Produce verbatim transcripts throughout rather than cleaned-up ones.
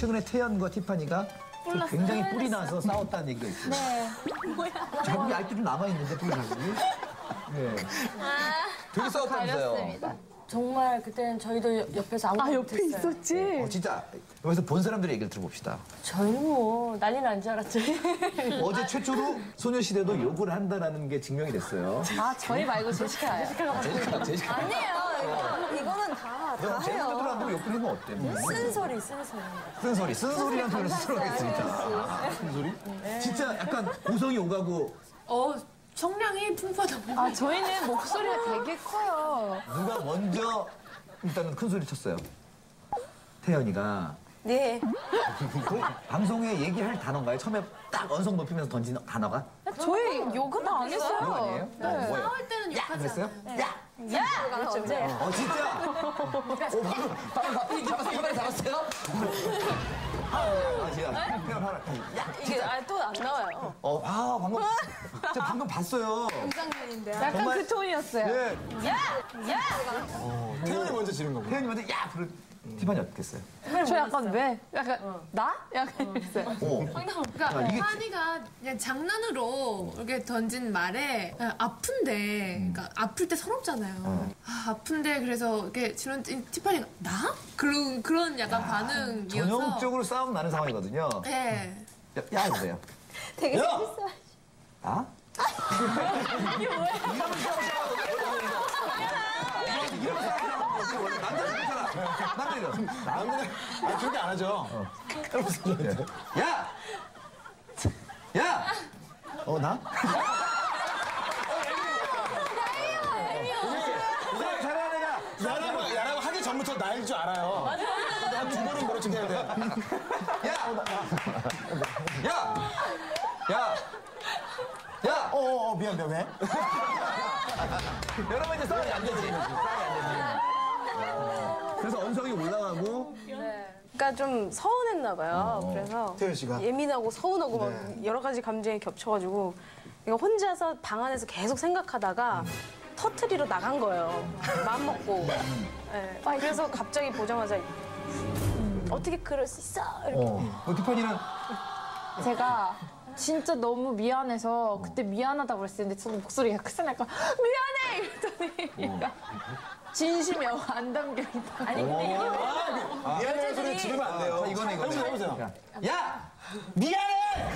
최근에 태연과 티파니가 굉장히 뿔이 나서 싸웠다는 얘기가 있어요. 네. 뭐야? 자국이 아직도 좀 남아있는데, 뿔 자국이. 네. 되게 싸웠다면서요. 가렸습니다. 정말 그때는 저희도 옆에서 아무것도 아, 옆에 못했어요. 있었지? 어, 진짜 여기서 본 사람들의 얘기를 들어봅시다. 저희는 뭐 난리 난 줄 알았죠. 어제 최초로 소녀시대도 욕을 한다는 게 증명이 됐어요. 아, 저희 말고 제시카요. 제시카, 제시카. 아니에요. 이거, 이거는 다, 다 제시카들한테 욕을 하면 어때? 쓴 소리, 쓴 소리. 쓴 소리, 쓴 소리라는 표현을 쓰도록 하겠습니다. 쓴 소리? 진짜 약간 고성이 오가고. 어, 청량이 풍부하다. 아, 저희는 목소리가 되게 커요. 누가 먼저 일단은 큰 소리 쳤어요? 태연이가. 네. 그 방송에 얘기할 단어인가요? 처음에 딱 언성 높이면서 던진 단어가? 저희 욕은 안 했어요. 욕 아니에요? 네. 어, 뭐예요? 싸울 때는 야! 욕하지 그랬어요? 않아요. 야! 야! 그렇죠, 네. 어, 진짜? 어, 방금, 방금 바삐 잡았어요? 카메라 잡았어요? 아, 제가 그냥 바로, 야! 이게 아, 또 안 나와요. 어, 아, 방금, 제가 방금 봤어요. 약간 정말- 그 톤이었어요. 네. 야! 야! 태연이 먼저 지른 거고. 태연이 먼저 야! 그럴, 티파니 어떻겠어요? 저 약간 왜? 약간 나? 약간 했어요. 오. 그러니까 아, 이게 환희가 그냥 장난으로 이렇게 던진 말에 그냥 아픈데, 그러니까 아플 때 서럽잖아요. 아, 아픈데 그래서 이렇게 지금 티파니가 나? 그런 그런 약간 반응이어서. 전형적으로 싸움 나는 상황이거든요. 네. 야, 야 해보세요. 되게 야! 재밌어. 아? 이게 뭐야? 남자는 괜찮아. 남자는 남자는 아, 그렇게 안 하죠. 야! 야! 어, 나? 잘하는 야! 야라고, 야라고 하기 전부터 나일 줄 알아요. 맞아. 한두 번은 모르 척해야 돼. 야! 야! 야! 야! 어, 어, 어, 미안, 미안, 왜? 여러분 이제 싸움이 안 되지. 싸움이 안 되지. 그래서 언성이 올라가고. 그러니까 좀 서운했나 봐요. 그래서 태연 씨가? 예민하고 서운하고 막 여러 가지 감정이 겹쳐가지고 그러니까 혼자서 방 안에서 계속 생각하다가 터트리러 나간 거예요. 마음 먹고. 네. 그래서 갑자기 보자마자 어떻게 그럴 수 있어? 이렇게. 어. 어, 티파니는 제가 진짜 너무 미안해서 그때 미안하다고 그랬었는데 저 목소리가 크잖아요. 미안해! 이랬더니 얘가 진심이 안 담겨있다. 아니 근데 이게 미안해 소리 지르면 안 돼요. 자, 이거는 이거는. 해보세요, 해보세요. 야! 미안해!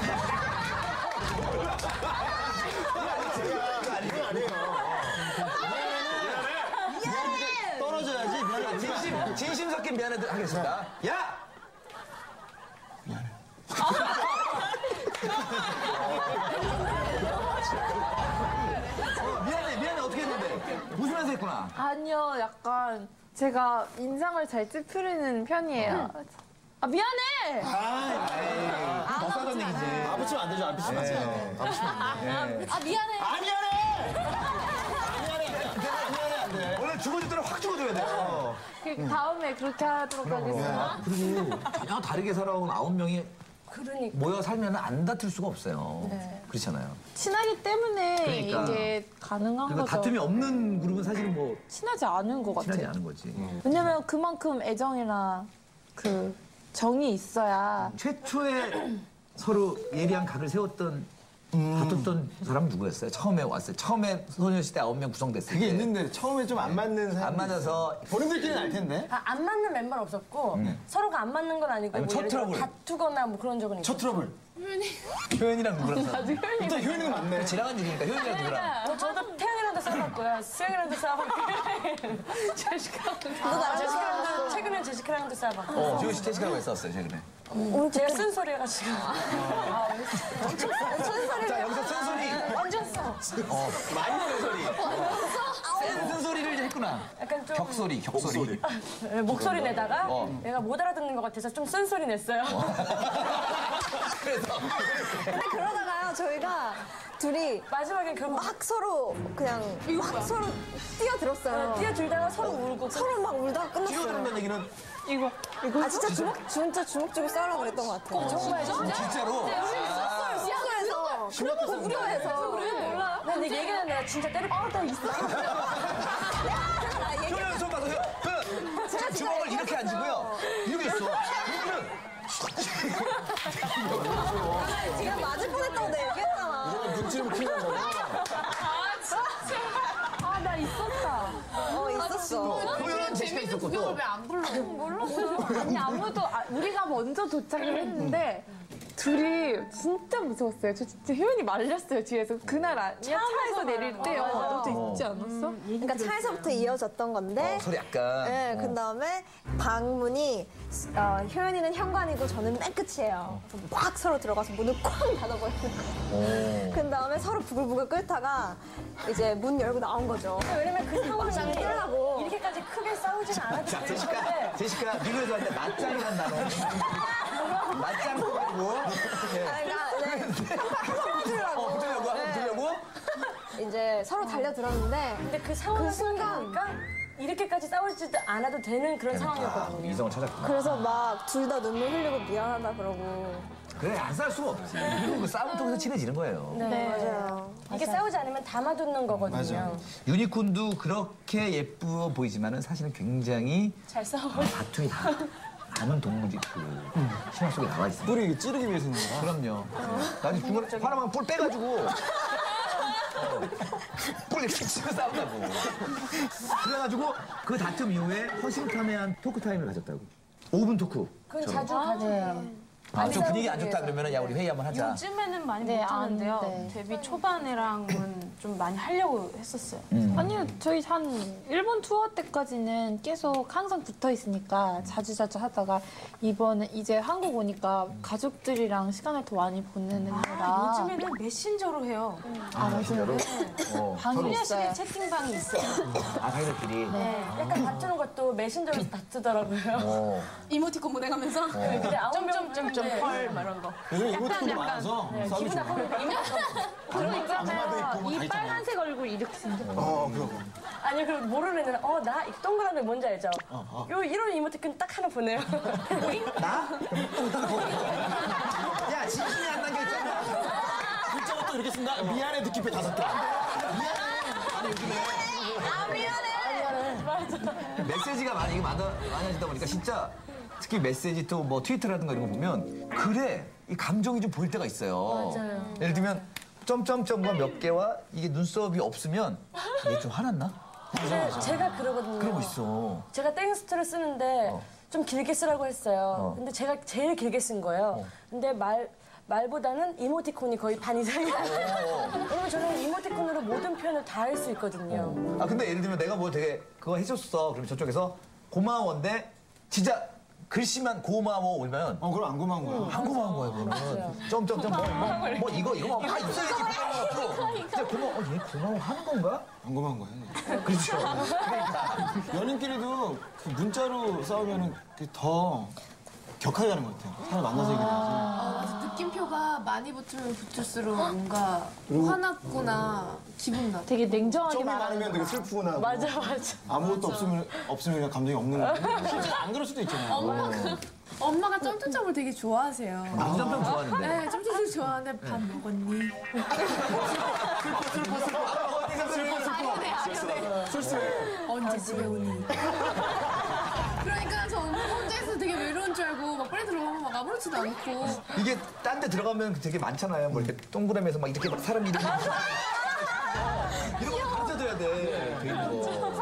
떨어져야지, 미안해. 진심, 진심 섞인 미안해 하겠습니다. 야! 어, 미안해, 미안해, 어떻게 했는데? 웃으면서 했구나. 아니요, 약간 제가 인상을 잘 찌푸리는 편이에요. 아, 미안해! 아, 더 싸던 얘기지. 아, 붙이면 안 되죠, 안 붙이면 안 돼요. 아, 붙이면 안 돼. 아 미안해. 아, 미안해! 미안해, 안 돼. 원래 죽어줄 때는 확 죽어줘야 돼요. 그 다음에 그렇게 하도록 하겠습니다. 그리고 전혀 다르게 살아온 아홉 명이 그러니까. 모여 살면 안 다툴 수가 없어요. 그렇잖아요. 친하기 때문에 그러니까. 이게 가능한 그리고 거죠. 다툼이 없는 그룹은 사실 뭐 친하지 않은 것 같아요. 친하지 않은 거지. 왜냐면 그만큼 애정이나 그 정이 있어야 최초에 서로 예리한 각을 세웠던 다퉜던 사람은 누구였어요? 처음에 왔어요. 처음에 소녀시대 아홉 명 구성됐을 그게 때. 있는데 처음에 좀 안 맞는 사람. 안 맞아서 본인들끼리는 알 텐데. 아, 안 맞는 멤버는 없었고 서로가 안 맞는 건 아니고 아니면 뭐 첫 예를 들어 트러블. 다투거나 뭐 그런 적은 있어요. 첫 트러블. 효연이랑 누구랑 싸워? 일단 효연이가 맞네. 지나간 일이니까 효연이랑 누구랑. 어, 저도 태연이랑도 싸워봤고요. 수영이랑도 싸워봤고. 제시카랑도 싸워봤고. 제시카랑도, 최근에 제시카랑도 싸워봤고. 어, 조현 씨 태식하고 했었어요, 최근에. 오늘 제가 쓴소리 해가지고. 아, 엄청 쓴소리. 자, 여기서 쓴소리. 완전 써. 어, 많이 쓴소리. 센 쓴소리를 이제 했구나. 약간 좀. 격소리, 격소리. 네, 목소리 내다가 어. 내가 못 알아듣는 것 같아서 좀 쓴소리 냈어요. 그래서. 근데 그러다가요 저희가 둘이 마지막에 결국 막 서로 그냥 막 서로 뛰어들었어요. 뛰어들다가 서로 울고. 서로 막 울다가 끝났어요. 뛰어들었다는 얘기는 이거 이거 아 진짜 주먹 진짜 주먹 주고 싸우려고 그랬던 것 같아요. 정말 진짜? 진짜로. 숙소에서 숙소에서 우려해서 몰라. 근데 얘기는 내가 진짜 때릴 뻔했다 있어. 효연 손 봐서 효연. 효연. 주먹을 이렇게 안 쥐고요. 이렇게 했어. 이거는 지금 맞을 뻔했다고 내가 얘기했잖아. 이러면 눈치를 큰일 난다고. 아, 나 있었다. 어, 있었어. 호연은 제시가 있었고 또. 그걸 왜 안 불러? 몰랐어요. 아니, 아무도, 아, 우리가 먼저 도착을 했는데, 둘이 진짜 무서웠어요. 저 진짜 혜연이 말렸어요, 뒤에서. 그날 아니야? 차에서 내릴 때. 어, 너도 있지 않았어? 그러니까 차에서부터 이어졌던 건데. 어, 소리 약간. 네, 그 다음에 방문이 어, 효연이는 현관이고 저는 맨 끝이에요. 그래서 꽉 서로 들어가서 문을 쾅 닫아버리는 거예요. 그 다음에 서로 부글부글 끓다가 이제 문 열고 나온 거죠. 왜냐면 그 상황을 끌라고 이렇게까지 크게 싸우지는 않았기 자, 때문에. 제시카, 제시카, 미국에서 왔는데 맞짱이란 단어. 맞짱 뭐? 예. 아, 그러니까 네. 한번 붙으려고. 어, 붙으려고? 한번 붙으려고? 이제 서로 달려들었는데 근데 그 상황을 그 순간 생각해보니까 이렇게까지 싸우지도 않아도 되는 그런 아, 상황이었거든요. 이성을 찾았구나. 그래서 막 둘 다 눈물 흘리고 미안하다 그러고. 그래, 안 싸울 수가 없지. 그리고 그 싸움 통해서 친해지는 거예요. 네. 맞아요. 이게 싸우지 않으면 담아두는 거거든요. 맞아. 유니콘도 그렇게 예쁘어 보이지만은 사실은 굉장히 잘 싸워. 다툼이 다 많은 동물이 그 신화 속에 나와 있습니다. 뿌리 찌르기 위해서 있는 거야. 그럼요. 나중에 중간에 하나만 뿔 빼가지고 어, 뿔 이렇게 치고 싸운다고. 그래가지고 그 다툼 이후에 허심탄회한 토크 타임을 가졌다고. 오 분 토크. 그건 자주 가져요. 아, 좀 분위기 안 좋다 그러면은 야 우리 회의 한번 하자. 요즘에는 많이 네, 못하는데요. 안 돼. 데뷔 초반이랑은 좀 많이 하려고 했었어요. 아니요, 저희 한 일본 투어 때까지는 계속 항상 붙어 있으니까 자주자주 하다가 이번에 이제 한국 오니까 가족들이랑 시간을 더 많이 보내느라 요즘에는 메신저로 해요. 아, 진짜로? 어. 방이 있어요. 소녀시대 채팅방이 있어요. 아, 자기들끼리. 네, 약간 다투는 것도 메신저로 다투더라고요. 어. 이모티콘 보내가면서 근데 점점점점 펄 이런 거. 요즘 이모티콘도 많아서 싸우기 좋아. 그리고 있잖아요. 있고 이 다 있잖아. 빨간색 얼굴 이렇게 생겼 어, 그거. 아니 그리고 모르는 애는 어나 동그라미 뭔지 알죠? 요 이런 이모티콘 딱 하나 보내요. 나? 야, 진심이 안 담겨있잖아. 글자가 또 이렇게 쓴다? 미안해 느낌표 다섯 개. 메시지가 많이, 이게 많아, 많아지다 보니까 진짜 특히 메시지 또 뭐 트위터라든가 이런 거 보면 글에 이 감정이 좀 보일 때가 있어요. 맞아요. 예를 들면 점점점과 몇 개와 이게 눈썹이 없으면 얘 좀 화났나? 근데 제가 그러거든요. 그러고 있어. 제가 땡스트를 쓰는데 어. 좀 길게 쓰라고 했어요. 어. 근데 제가 제일 길게 쓴 거예요. 근데 말 말보다는 이모티콘이 거의 반 이상이에요. 왜냐면 저는 이모티콘으로 모든 표현을 다 할 수 있거든요. 아 근데 예를 들면 내가 뭐 되게 그거 해줬어. 그러면 저쪽에서 고마워인데 진짜 글씨만 고마워 오면 어, 그럼 안 고마운 거야. 안 고마운 거야 그거는. 점점점 뭐, 뭐, 뭐 이거 이거 다 있어야지 고마워. 진짜 고마워. 어, 얘 고마워 하는 건가? 안 고마운 거야. 그렇죠. 연인끼리도 그 문자로 싸우면은 그게 더 격하게 가는 것 같아요. 사람 만나서 얘기해야지. 아, 느낌표가 많이 붙으면 붙을수록 뭔가 화났구나, 기분 나. 되게 냉정하게 점이 말하는 많으면 되게 슬프구나. 하고. 맞아 맞아. 아무것도 없으면 없으면 그냥 감정이 없는 거. 실제로 안 그럴 수도 있잖아요. 엄마가, 엄마가 점점점을 되게 좋아하세요. 아, 점점 좋아하는데. 네, 점점점 좋아하는데 밥 먹었니? 언제 집에 오니? 그러니까 저 엄마 혼자 있어서 되게 외로운 줄 알고 막 빨리 들어가면 막 아무렇지도 않고 이게 딴 데 들어가면 되게 많잖아요. 뭐 이렇게 동그라미에서 막 이렇게 막 사람 이름이 이런 거 가져둬야 돼. 되게 거.